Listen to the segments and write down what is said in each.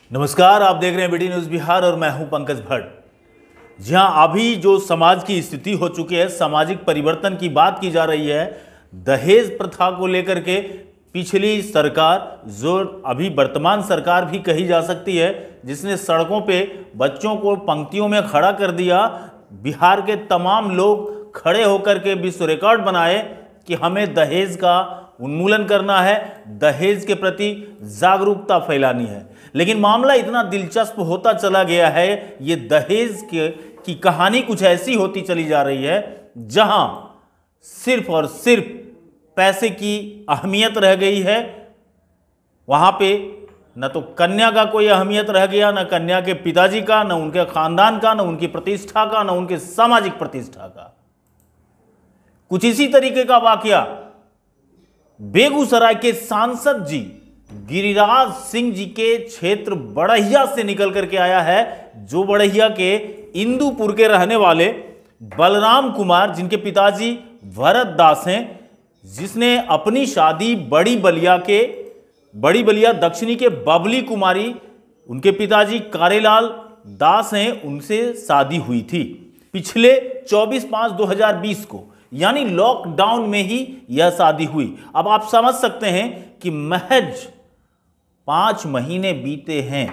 नमस्कार, आप देख रहे हैं बीडी न्यूज़ बिहार और मैं हूं पंकज भट्ट। जी हां, अभी जो समाज की स्थिति हो चुकी है, सामाजिक परिवर्तन की बात की जा रही है। दहेज प्रथा को लेकर के पिछली सरकार, जो अभी वर्तमान सरकार भी कही जा सकती है, जिसने सड़कों पे बच्चों को पंक्तियों में खड़ा कर दिया, बिहार के तमाम लोग खड़े होकर के विश्व रिकॉर्ड बनाए कि हमें दहेज का उन्मूलन करना है, दहेज के प्रति जागरूकता फैलानी है। लेकिन मामला इतना दिलचस्प होता चला गया है, ये दहेज की कहानी कुछ ऐसी होती चली जा रही है जहां सिर्फ और सिर्फ पैसे की अहमियत रह गई है। वहां पे न तो कन्या का कोई अहमियत रह गया, न कन्या के पिताजी का, न उनके खानदान का, न उनकी प्रतिष्ठा का, न उनके सामाजिक प्रतिष्ठा का। कुछ इसी तरीके का वाकया बेगूसराय के सांसद जी गिरिराज सिंह जी के क्षेत्र बड़हिया से निकल करके आया है, जो बड़हिया के इंदुपुर के रहने वाले बलराम कुमार, जिनके पिताजी भरत दास हैं, जिसने अपनी शादी बड़ी बलिया दक्षिणी के बबली कुमारी, उनके पिताजी कारेलाल दास हैं, उनसे शादी हुई थी पिछले 24/5/2020 को, यानी लॉकडाउन में ही यह शादी हुई। अब आप समझ सकते हैं कि महज 5 महीने बीते हैं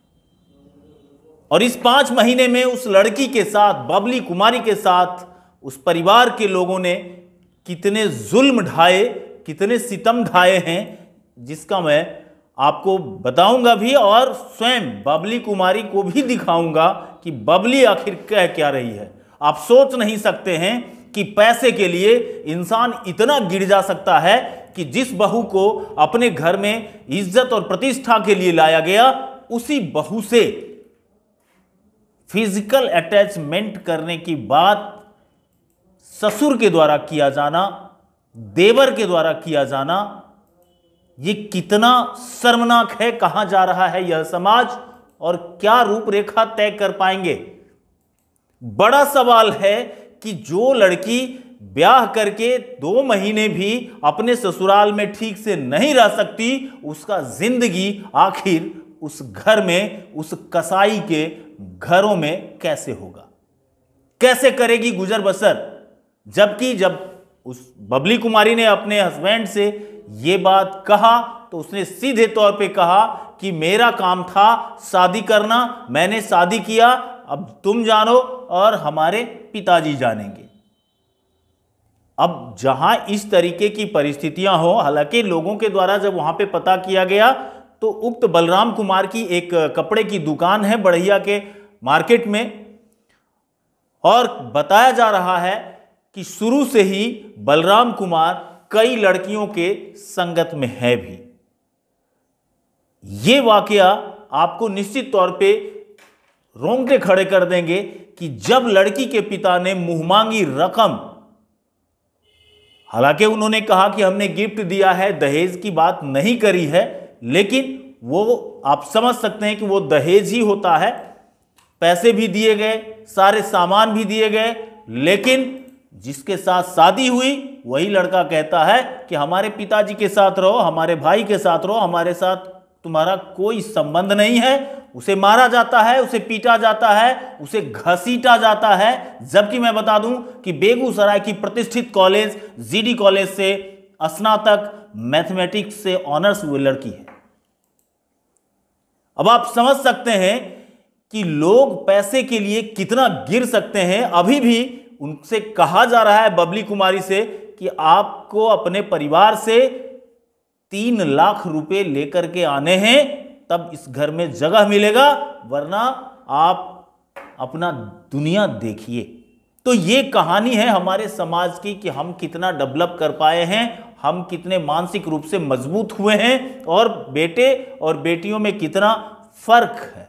और इस 5 महीने में उस लड़की के साथ, बबली कुमारी के साथ, उस परिवार के लोगों ने कितने जुल्म ढाए, कितने सितम ढाए हैं, जिसका मैं आपको बताऊंगा भी और स्वयं बबली कुमारी को भी दिखाऊंगा कि बबली आखिर कह क्या रही है। आप सोच नहीं सकते हैं कि पैसे के लिए इंसान इतना गिर जा सकता है कि जिस बहू को अपने घर में इज्जत और प्रतिष्ठा के लिए लाया गया, उसी बहू से फिजिकल अटैचमेंट करने की बात ससुर के द्वारा किया जाना, देवर के द्वारा किया जाना, यह कितना शर्मनाक है। कहां जा रहा है यह समाज और क्या रूपरेखा तय कर पाएंगे? बड़ा सवाल है कि जो लड़की ब्याह करके 2 महीने भी अपने ससुराल में ठीक से नहीं रह सकती, उसका जिंदगी आखिर उस घर में, उस कसाई के घरों में कैसे होगा, कैसे करेगी गुजर बसर? जबकि जब उस बबली कुमारी ने अपने हस्बैंड से यह बात कहा तो उसने सीधे तौर पे कहा कि मेरा काम था शादी करना, मैंने शादी किया, अब तुम जानो और हमारे पिताजी जानेंगे। अब जहां इस तरीके की परिस्थितियां हो, हालांकि लोगों के द्वारा जब वहां पे पता किया गया तो उक्त बलराम कुमार की एक कपड़े की दुकान है बड़हिया के मार्केट में, और बताया जा रहा है कि शुरू से ही बलराम कुमार कई लड़कियों के संगत में है भी। यह वाकया आपको निश्चित तौर पे रोंगटे खड़े कर देंगे कि जब लड़की के पिता ने मुंहमांगी रकम, हालांकि उन्होंने कहा कि हमने गिफ्ट दिया है, दहेज की बात नहीं करी है, लेकिन वो आप समझ सकते हैं कि वो दहेज ही होता है। पैसे भी दिए गए, सारे सामान भी दिए गए, लेकिन जिसके साथ शादी हुई वही लड़का कहता है कि हमारे पिताजी के साथ रहो, हमारे भाई के साथ रहो, हमारे साथ तुम्हारा कोई संबंध नहीं है। उसे मारा जाता है, उसे पीटा जाता है, उसे घसीटा जाता है। जबकि मैं बता दूं कि बेगूसराय की प्रतिष्ठित कॉलेज जीडी कॉलेज से स्नातक मैथमेटिक्स से ऑनर्स हुई लड़की है। अब आप समझ सकते हैं कि लोग पैसे के लिए कितना गिर सकते हैं। अभी भी उनसे कहा जा रहा है, बबली कुमारी से, कि आपको अपने परिवार से 3 लाख रुपए लेकर के आने हैं, तब इस घर में जगह मिलेगा, वरना आप अपना दुनिया देखिए। तो ये कहानी है हमारे समाज की कि हम कितना डेवलप कर पाए हैं, हम कितने मानसिक रूप से मजबूत हुए हैं और बेटे और बेटियों में कितना फर्क है।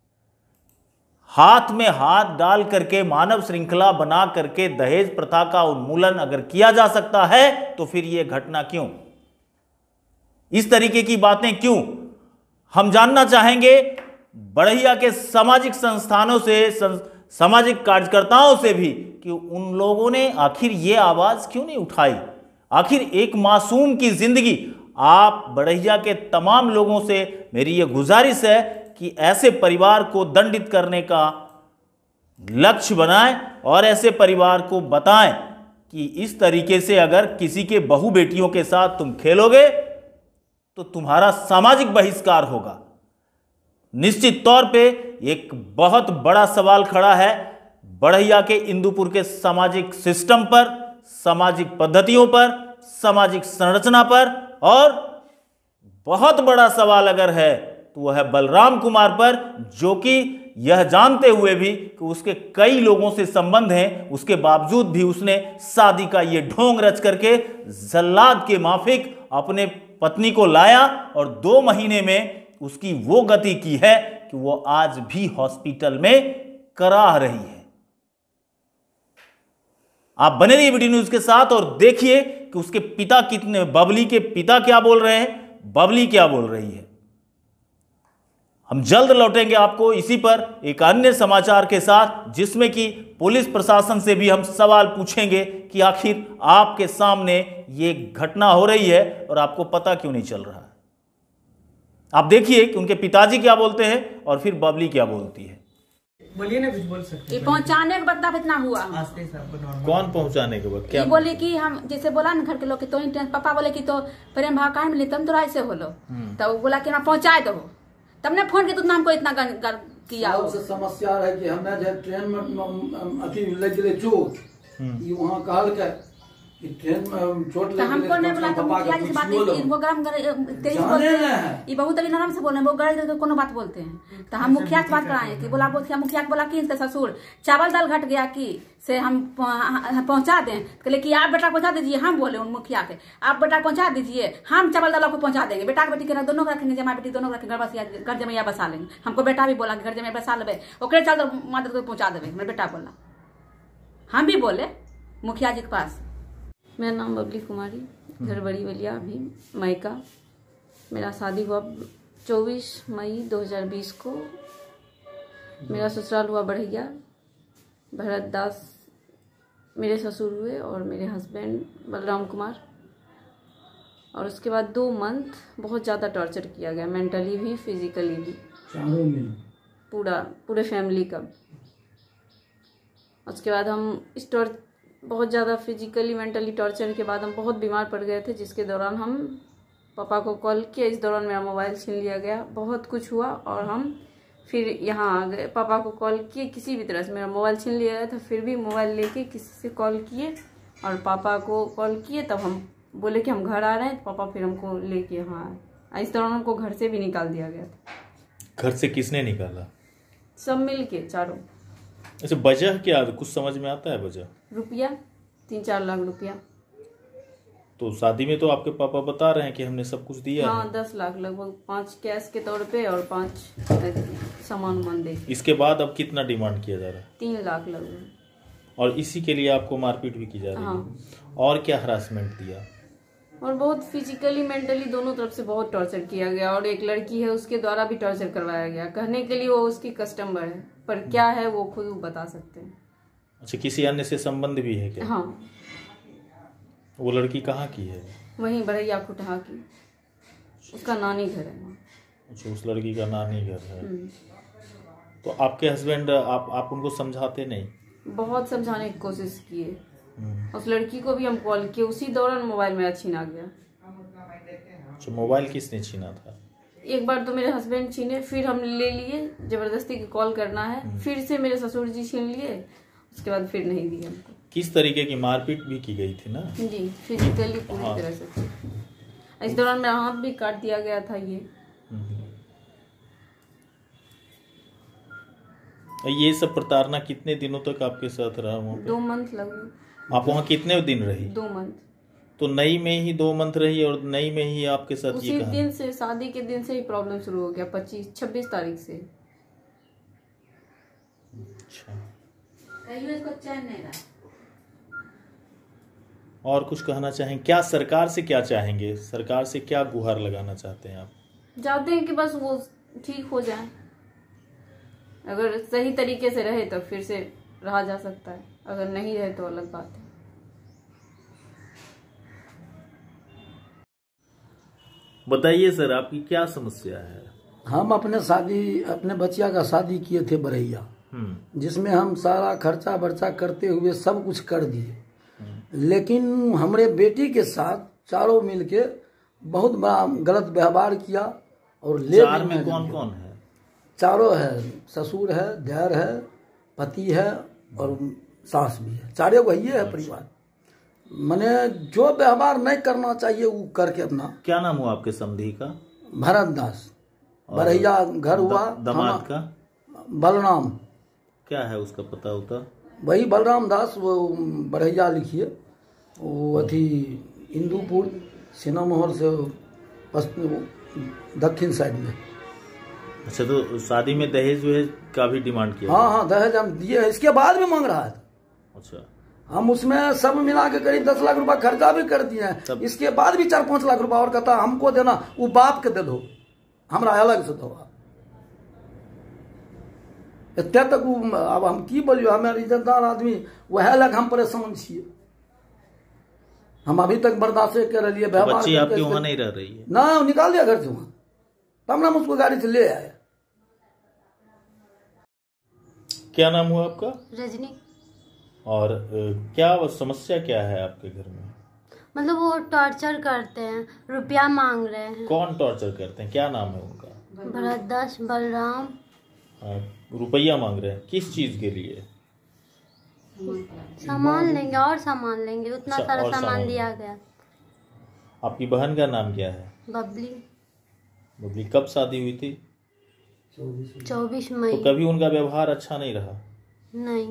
हाथ में हाथ डाल करके मानव श्रृंखला बना करके दहेज प्रथा का उन्मूलन अगर किया जा सकता है, तो फिर यह घटना क्यों, इस तरीके की बातें क्यों? हम जानना चाहेंगे बड़हिया के सामाजिक संस्थानों से, सामाजिक कार्यकर्ताओं से भी कि उन लोगों ने आखिर ये आवाज क्यों नहीं उठाई। आखिर एक मासूम की जिंदगी, आप बड़हिया के तमाम लोगों से मेरी ये गुजारिश है कि ऐसे परिवार को दंडित करने का लक्ष्य बनाएं और ऐसे परिवार को बताएं कि इस तरीके से अगर किसी के बहू बेटियों के साथ तुम खेलोगे तो तुम्हारा सामाजिक बहिष्कार होगा। निश्चित तौर पे एक बहुत बड़ा सवाल खड़ा है बड़हिया के इंदुपुर के सामाजिक सिस्टम पर, सामाजिक पद्धतियों पर, सामाजिक संरचना पर, और बहुत बड़ा सवाल अगर है तो वह है बलराम कुमार पर, जो कि यह जानते हुए भी कि उसके कई लोगों से संबंध हैं, उसके बावजूद भी उसने शादी का ये ढोंग रच करके जल्लाद के माफिक अपने पत्नी को लाया और 2 महीने में उसकी वो गति की है कि वो आज भी हॉस्पिटल में कराह रही है। आप बने रहिए वीडियो न्यूज के साथ और देखिए कि उसके पिता कितने, बबली के पिता क्या बोल रहे हैं, बबली क्या बोल रही है। हम जल्द लौटेंगे आपको इसी पर एक अन्य समाचार के साथ, जिसमें कि पुलिस प्रशासन से भी हम सवाल पूछेंगे कि आखिर आपके सामने ये घटना हो रही है और आपको पता क्यों नहीं चल रहा है। आप देखिए कि उनके पिताजी क्या बोलते हैं और फिर बबली क्या बोलती है। बोलिए ना, कुछ बोल सकते हैं। पहुंचाने के बाद इतना हुआ। कौन पहुंचाने के बाद क्या बोले कि हम जैसे बोला ना घर के लोग तो पापा बोले कि तो प्रेम भाव काहे मिले तुम तो ऐसे होलो, तो बोला कि हम पहुंचाए दो, तब ने फोन के तो हमको इतना किया। समस्या है कि हमें जब ट्रेन में अथी लग गए चोट, वहाँ कहल के कि ट्रेन में चोट लग हमको नहीं बोला तो मुखिया जी से बात वो गरम तेज बोलते हैं, ये बहुत अभी नरम से बोल रहे हैं, वो गरज कोनो बात बोलते हैं। तो हम मुखिया से बात कराए कि बोला मुखिया को बोला कि ससुर चावल दाल घट गया कि से हम पहुंचा दें, कहले कि आप बेटा पहुंचा दीजिए। हम बोले उन मुखिया के आप बेटा पहुंचा दीजिए, हम चावल दाल आपको पहुंचा देंगे, बेटा बेटी के दोनों रखेंगे, जमा बेटी दोनों रखेंगे, घर जमैया बसा लेंगे। हमको बेटा भी बोला घर जमैया बसा लेवे, ओकरे चावल मदद को पहुंचा देवे, मेरा बेटा बोला। हम भी बोले मुखिया जी के पास। मेरा नाम बबली कुमारी, घर बड़ी बलिया, अभी मायका। मेरा शादी हुआ 24 मई 2020 को। मेरा ससुराल हुआ बढ़िया, भरत दास मेरे ससुर हुए और मेरे हस्बैंड बलराम कुमार। और उसके बाद 2 मंथ बहुत ज़्यादा टॉर्चर किया गया, मेंटली भी फिजिकली भी, पूरे फैमिली का। उसके बाद हम बहुत ज़्यादा फिजिकली मेंटली टॉर्चर के बाद हम बहुत बीमार पड़ गए थे, जिसके दौरान हम पापा को कॉल किया। इस दौरान मेरा मोबाइल छीन लिया गया, बहुत कुछ हुआ और हम फिर यहाँ आ गए। पापा को कॉल किए, किसी भी तरह से मेरा मोबाइल छीन लिया गया था, फिर भी मोबाइल लेके किसी से कॉल किए और पापा को कॉल किए। तब हम बोले कि हम घर आ रहे हैं, तो पापा फिर हमको लेके यहाँ आए। इस दौरान हमको घर से भी निकाल दिया गया था। घर से किसने निकाला? सब मिल के चारों। अच्छा, वजह क्या, कुछ समझ में आता है वजह? रुपया 3-4 लाख रुपया। तो शादी में तो आपके पापा बता रहे हैं कि हमने सब कुछ दिया। हाँ, 10 लाख लगभग, 5 कैश के तौर पे और 5 सामान वामान दे। इसके बाद अब कितना डिमांड किया जा रहा है? 3 लाख लगभग। और इसी के लिए आपको मारपीट भी की जा रही है? हाँ। और क्या हरासमेंट दिया? और बहुत फिजिकली मेंटली दोनों तरफ से बहुत टॉर्चर किया गया। और एक लड़की है, उसके द्वारा भी टॉर्चर करवाया गया। कहने के लिए वो उसकी कस्टमर है, पर क्या है वो खुद बता सकते हैं। अच्छा, किसी अन्य से संबंध भी है क्या? हाँ। वो लड़की कहाँ की है? वहीं बढ़िया खुटहा की, उसका नानी घर है वहाँ। अच्छा, उस लड़की का नानी घर है। तो आपके हस्बैंड, आप उनको समझाते नहीं? बहुत समझाने की कोशिश किए। उस लड़की को भी हम कॉल किए, उसी दौरान मोबाइल मेरा छीना गया। अच्छा, मोबाइल किसने छीना था? एक बार तो मेरे हस्बैंड छीने, फिर हम ले लिए, जबरदस्ती की कॉल करना है, फिर से मेरे ससुर जी छीन लिए, उसके बाद फिर नहीं दिए हमको। किस तरीके की मारपीट भी की गई थी ना? जी, फिजिकली पूरी तरह से। इस दौरान मेरा हाथ भी काट दिया गया था। ये सब प्रताड़ना कितने दिनों तक आपके साथ रहा वहाँ पे? 2 मंथ लगभग। आप वहाँ कितने दिन रही? 2 मंथ। तो नई में ही 2 मंथ रही और नई में ही आपके साथ उसी ये कहा? दिन से, शादी के दिन से ही प्रॉब्लम शुरू हो गया, 26 तारीख से। अच्छा, इसको चैन नहीं रहा। और कुछ कहना चाहेंगे क्या? सरकार से क्या चाहेंगे? सरकार से क्या गुहार लगाना चाहते हैं आप? चाहते हैं कि बस वो ठीक हो जाए। अगर सही तरीके से रहे तो फिर से रहा जा सकता है, अगर नहीं रहे तो अलग बात है। बताइए सर, आपकी क्या समस्या है? हम अपने बच्चिया का शादी किए थे बरैया, जिसमें हम सारा खर्चा बर्चा करते हुए सब कुछ कर दिए, लेकिन हमारे बेटी के साथ चारों मिलके बहुत बड़ा गलत व्यवहार किया। और चार में कौन कौन है? चारों है, ससुर है, देवर है, पति है और सास भी है, चारों को ये है परिवार। मैंने जो व्यवहार नहीं करना चाहिए वो करके अपना। क्या नाम हुआ आपके समधी का? भरत दास, बरैया घर हुआ। दामाद का बलराम। क्या है उसका पता होता? वही बलराम दास, वो बरैया लिखिए, वो अथी इंदुपुर सिनेमा महल से पश्चिम दक्षिण साइड में। अच्छा, तो शादी में दहेज वहेज का भी डिमांड किया? हाँ, दहेज हम दिए, इसके बाद भी मांग रहा है। अच्छा, हम उसमें सब मिला के करीब 10 लाख रुपया खर्चा भी कर दिए हैं, इसके बाद भी 4-5 लाख रुपया और कहता हमको देना, वो बाप के दे दो, हमरा अलग से दो। इतने तक अब हम की बोलियो, हमें इज्जतदार आदमी वह लग हम परेशान छिए। हम अभी तक बर्दाश्त कर रही है। बच्ची आपकी वहाँ नहीं रह रही है ना, निकाल दिया घर से वहाँ, तब हम उसको गाड़ी से ले आए। क्या नाम हुआ आपका? रजनी। और क्या समस्या क्या है आपके घर में? मतलब वो टॉर्चर करते हैं, रुपया मांग रहे हैं। कौन टॉर्चर करते हैं? क्या नाम है उनका? भरत दास, बलराम। रुपया मांग रहे हैं किस चीज के लिए? सामान लेंगे और सामान लेंगे, उतना सारा सामान दिया गया। आपकी बहन का नाम क्या है? बबली। बबली, कब शादी हुई थी? 24 मई। तो कभी उनका व्यवहार अच्छा नहीं रहा? नहीं।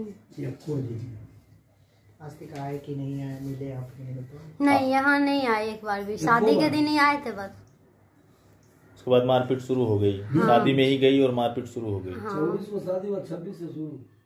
आए कि नहीं आए, मिले आपने? नहीं, यहाँ नहीं आए, एक बार भी शादी के दिन ही आए थे बस। उसके बाद मारपीट शुरू हो गई? शादी में ही गई और मारपीट शुरू हो गई? 24 को शादी हुआ, 26 से शुरू।